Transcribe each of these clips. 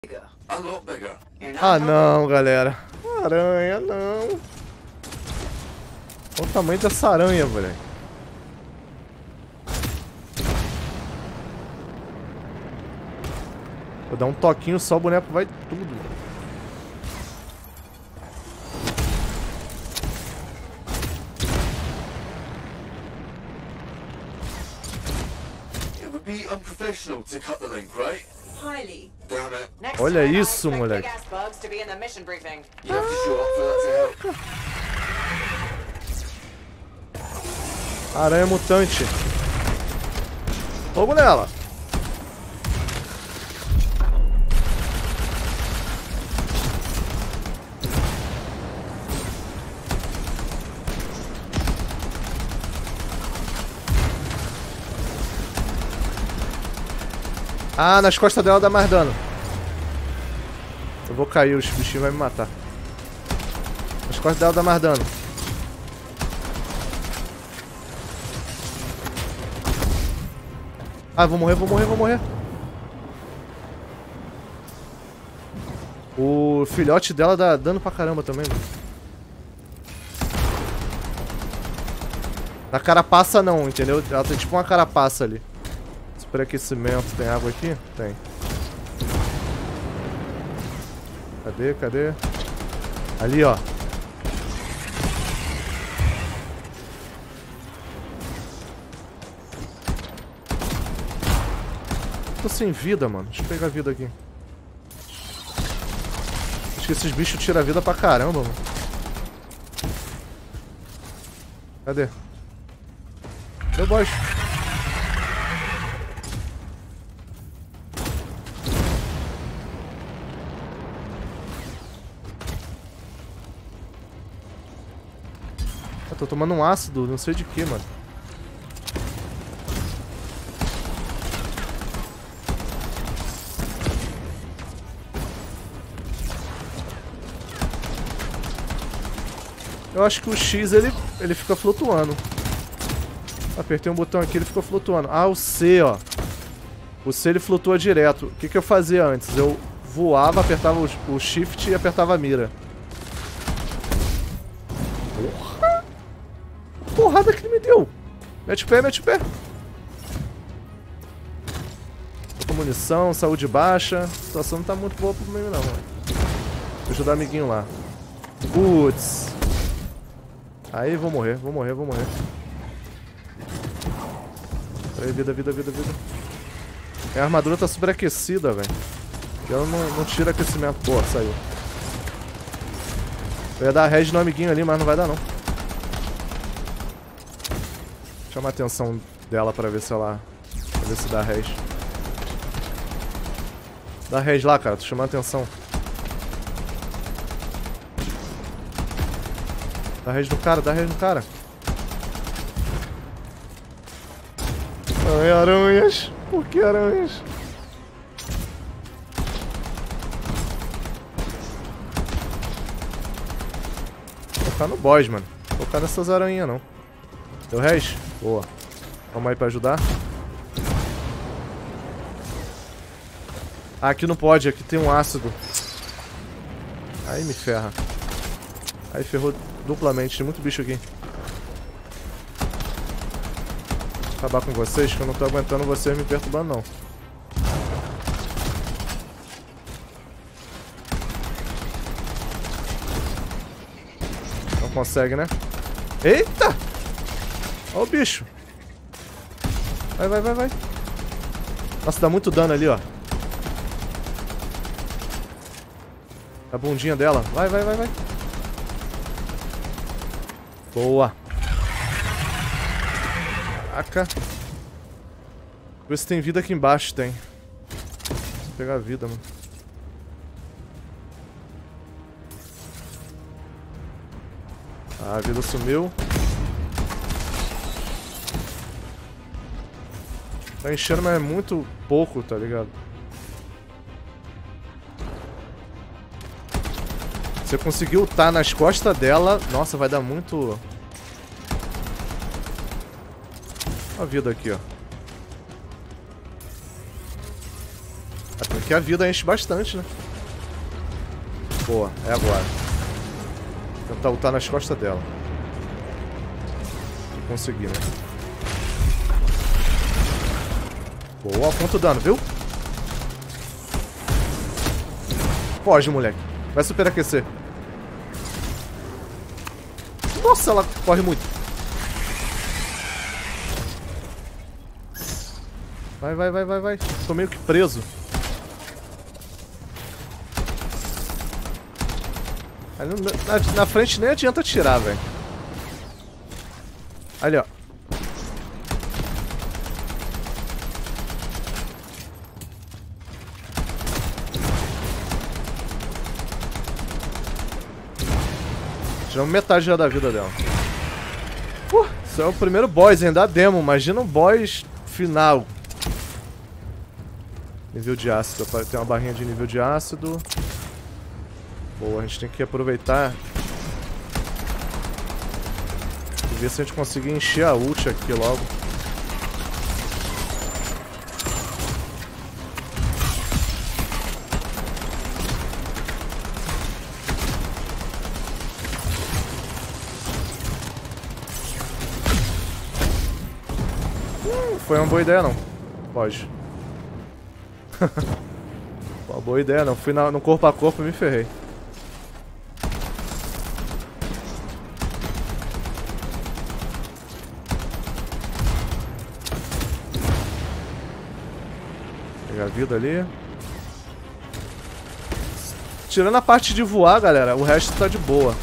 Ah, não, galera. Aranha, não. Olha o tamanho dessa aranha, velho. Vou dar um toquinho só, o boneco vai tudo. Olha isso, moleque. Aranha mutante. Fogo nela. Ah, nas costas dela dá mais dano. Eu vou cair, os bichinhos vão me matar. Nas costas dela dá mais dano. Ah, vou morrer, vou morrer, vou morrer. O filhote dela dá dano pra caramba também, mano. Na carapaça não, entendeu? Ela tem tipo uma carapaça ali. Superaquecimento. Tem água aqui? Tem. Cadê? Cadê? Ali, ó. Tô sem vida, mano. Deixa eu pegar a vida aqui. Acho que esses bichos tiram a vida pra caramba, mano. Cadê? Deu boss. Eu tô tomando um ácido, não sei de que, mano. Eu acho que o X ele fica flutuando. Apertei um botão aqui, ele ficou flutuando. Ah, o C, ó. O C ele flutua direto. O que que eu fazia antes? Eu voava, apertava o Shift e apertava a mira. Porra! Porrada que ele me deu! Mete o pé, mete o pé! Tô com munição, saúde baixa. A situação não tá muito boa pro mim, não, mano. Vou ajudar o amiguinho lá. Putz! Aí, vou morrer, vou morrer, vou morrer. Aí, vida, vida, vida, vida. Minha armadura tá superaquecida, velho. Ela não tira aquecimento. Pô, saiu. Eu ia dar res no amiguinho ali, mas não vai dar, não. Chama a atenção dela pra ver se ela... Pra ver se dá res. Dá res lá, cara. Tô chamando a atenção. Dá res no cara, dá res no cara. Ai, aranhas. Por que aranhas? Vou focar no boss, mano. Vou focar nessas aranhas, não. Deu res? Boa. Vamos aí pra ajudar. Ah, aqui não pode. Aqui tem um ácido. Aí me ferra. Aí ferrou duplamente. Tem muito bicho aqui. Vou acabar com vocês, que eu não tô aguentando vocês me perturbando, não. Não consegue, né? Eita! Olha o bicho. Vai, vai, vai, vai. Nossa, dá muito dano ali, ó. A bundinha dela. Vai, vai, vai, vai. Boa. Caraca. Vê se tem vida aqui embaixo. Tem. Vou pegar a vida, mano. Ah, a vida sumiu. Tá enchendo, mas é muito pouco, tá ligado? Se eu conseguir ultar nas costas dela... Nossa, vai dar muito... Olha a vida aqui, ó. Ah, tem que aqui a vida enche bastante, né? Boa, é agora. Vou tentar ultar nas costas dela. Se conseguir, né? Boa, ponto dano, viu? Foge, moleque. Vai superaquecer. Nossa, ela corre muito. Vai, vai, vai, vai, vai. Tô meio que preso. Na frente nem adianta atirar, velho. Ali, ó. Tiramos metade já da vida dela. Isso é o primeiro boss ainda da demo. Imagina um boss final. Nível de ácido. Tem uma barrinha de nível de ácido. Boa, a gente tem que aproveitar e ver se a gente conseguir encher a ult aqui logo. Foi uma boa ideia não. Pode. Uma boa ideia não. Fui no corpo a corpo e me ferrei. Pegar a vida ali. Tirando a parte de voar, galera, o resto tá de boa.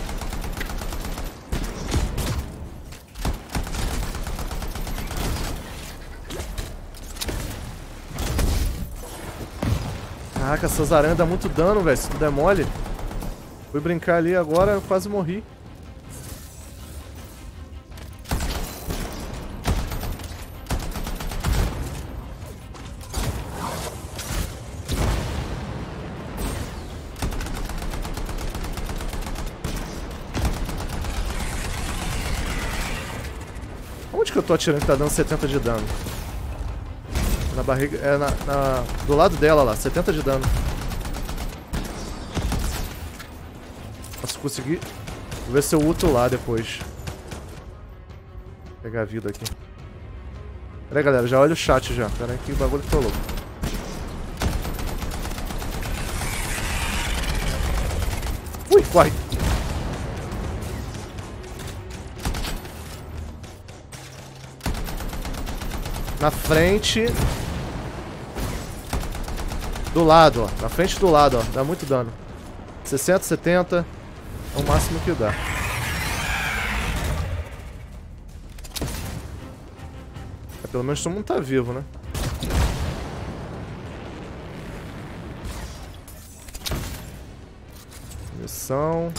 Caraca, essas aranhas dão muito dano, velho. Se tu der mole. Fui brincar ali agora, eu quase morri. Onde que eu tô atirando que tá dando 70 de dano? Na barriga, do lado dela lá, 70 de dano. Posso conseguir. Vou ver se eu ulto lá depois. Vou pegar a vida aqui. Pera aí, galera, já olha o chat já. Pera aí que o bagulho ficou louco. Ui, corre! Na frente. Do lado, ó. Na frente do lado, ó. Dá muito dano. 60, 70. É o máximo que dá. Pelo menos todo mundo tá vivo, né? Missão.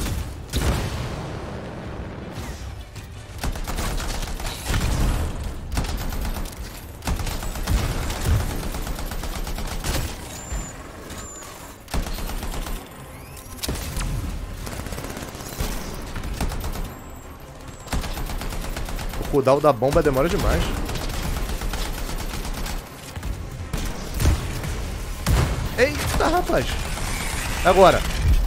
O cooldown da bomba demora demais. Eita, rapaz. Agora.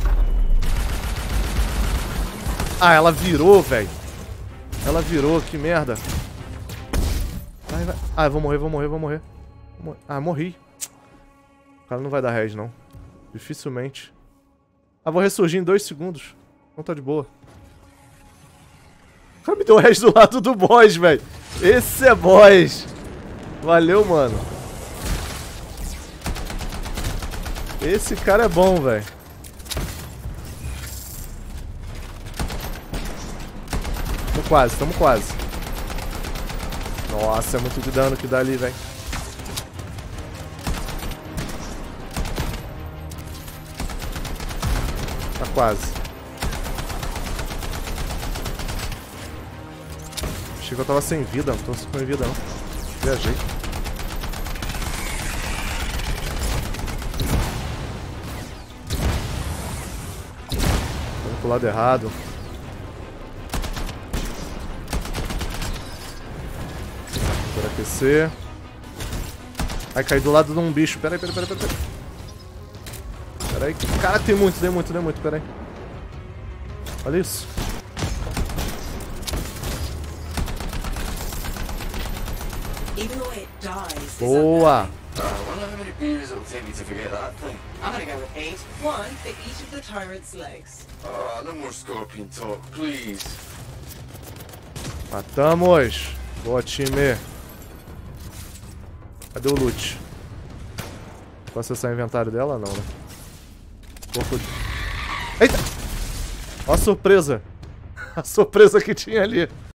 Ah, ela virou, velho. Ela virou, que merda. Vai, vai. Ah, eu vou morrer, vou morrer, vou morrer. Ah, morri. O cara não vai dar res, não. Dificilmente. Ah, vou ressurgir em 2 segundos. Não tá de boa. O cara me deu o res do lado do boss, velho. Esse é boss. Valeu, mano. Esse cara é bom, velho. Tamo quase, tamo quase. Nossa, é muito de dano que dá ali, velho. Tá quase. Achei que eu tava sem vida, não tô sem vida não. Viajei. Vamos pro lado errado. Por aquecer. Ai, caí do lado de um bicho. Pera aí, pera aí, pera aí. Pera aí. Cara, tem muito, pera aí. Olha isso. Boa! Matamos! Boa, time. Cadê o loot? Posso acessar o inventário dela? Não, né? Corpo de... Eita! Ó a surpresa! A surpresa que tinha ali.